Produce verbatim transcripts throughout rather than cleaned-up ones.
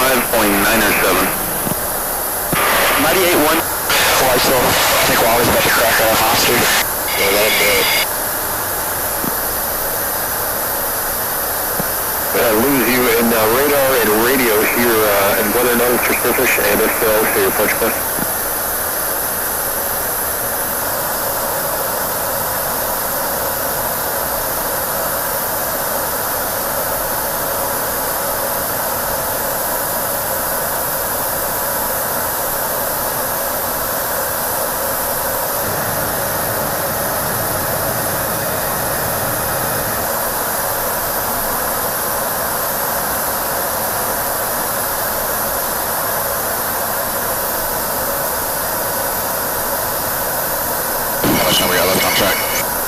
five point nine oh seven. ninety-eight one. Well, I still think we're always about to crack our monster. Yeah, let him do it. Uh, lose you in uh, radar and radio here uh, and whether or not it's your surface and if so, say your approach bus. How much we got left on track?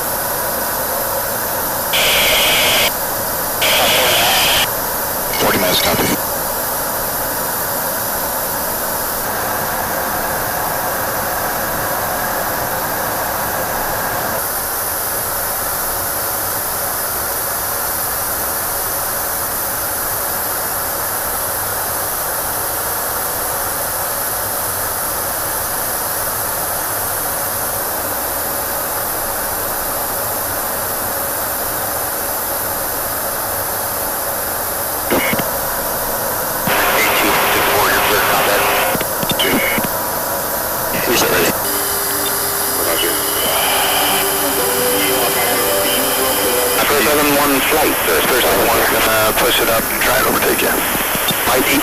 forty minutes, copy. Flight, so it's first one, gonna push it up and try and overtake you. I D.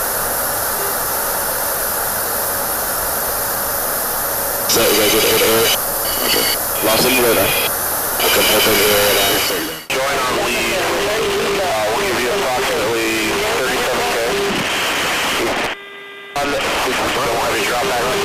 Is that, is that good air? Okay. Lost in the radar. I couldn't help it here. Join on lead. Uh, we'll give you approximately thirty-seven K. Don't have you drop back.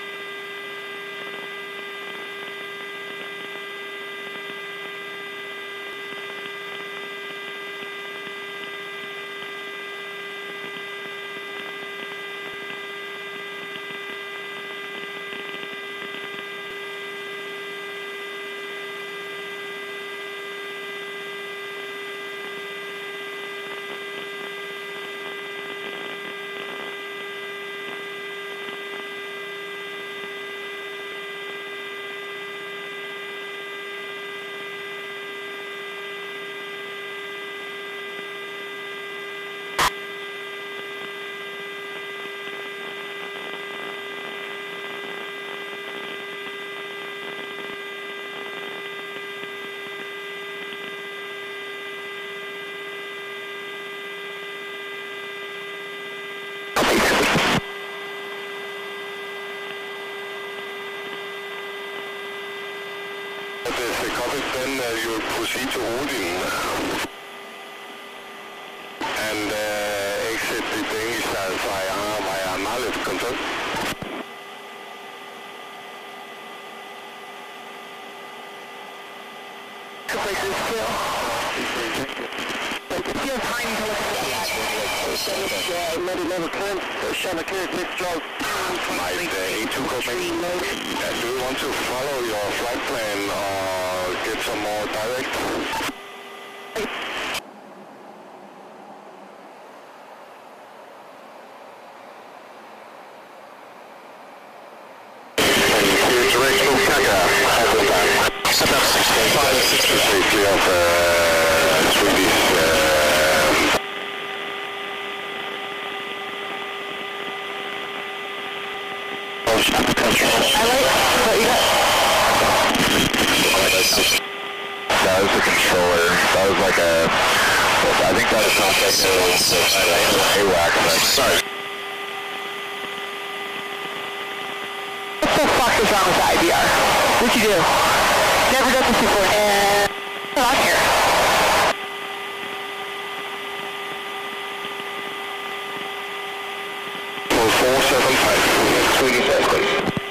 Then uh, you proceed to Odin and uh, exit the Danish side via, via Mallet control. The place is still. But it's still time to look at the let it never come. Shove a carrot, six stroke. Nice, uh, A two copy. Uh, do you want to follow your flight plan or get some more direct? Safety of uh, Swedish uh, that was the controller. That was like a, I think that was not like a A WAC. Sorry. What the fuck is wrong with the I D R? What'd you do? Never done this before. And I'm here. four seven five. Swedish airspace.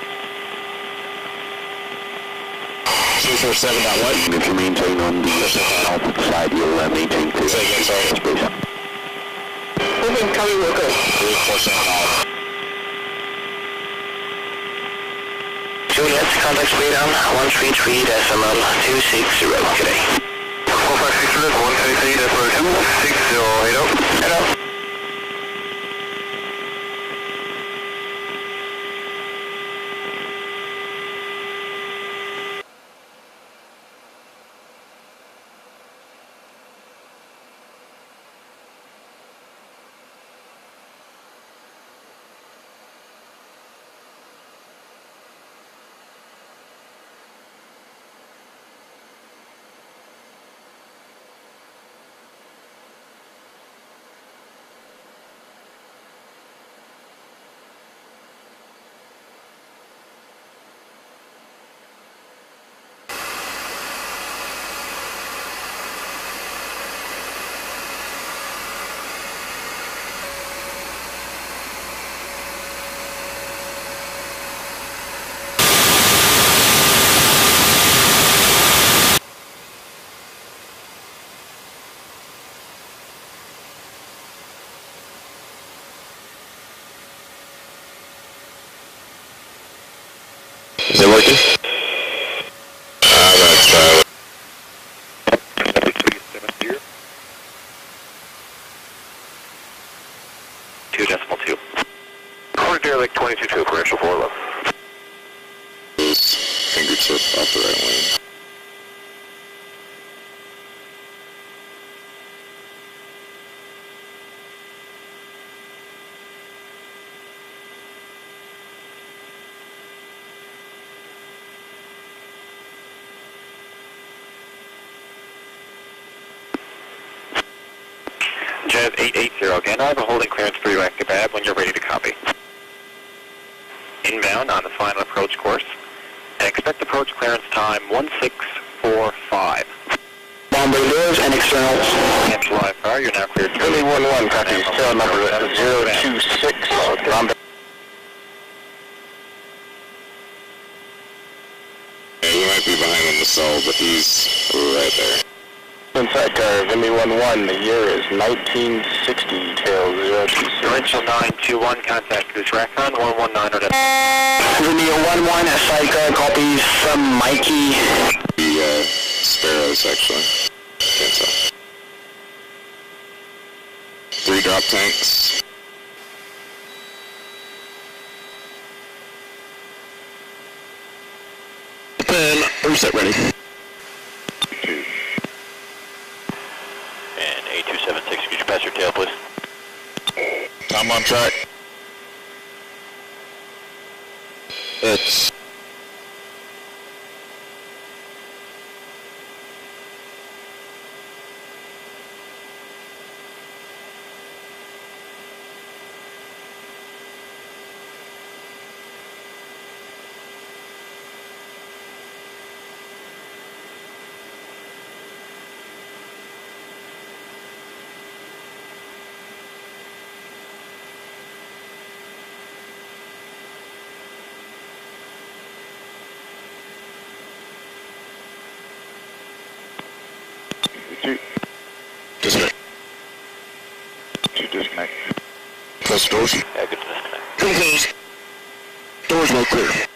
two four seven dot one. If you maintain on the opposite side, you'll uh, maintain clear airspace. Moving, coming real good. three four seven off. Juliet, contact speed down, one three three decimal two six zero, today. four five six zero, one three three decimal two six zero, hello. Hello. copy. I'm outside. two decimal two. Corner derelict twenty-two two, commercial four eleven. Fingertip off the right lane. Jet eight eight zero, again, I have a holding clearance for you at Kebab when you're ready to copy. Inbound on the final approach course. Expect approach clearance time one six four five. Bombay doors and externals. Cancel live fire, you're now cleared. Philly one one, copy. Tail number zero two six, Bombay. Yeah, he might be behind on the cell, but he's right there. Inside car, Vimy one one, the year is nineteen sixty, tail zero two six. Differential nine two one, contact Goose Recon one one nine. Vimy one one, side car copies from Mikey. The uh, Sparrows, actually. Can't tell. Three drop tanks. And reset ready. And eight two seven six, could you pass your tail, please? Tom on track. It's disconnect. Two disconnect. Close the doors. Yeah, good to disconnect. Close. Doors no clear.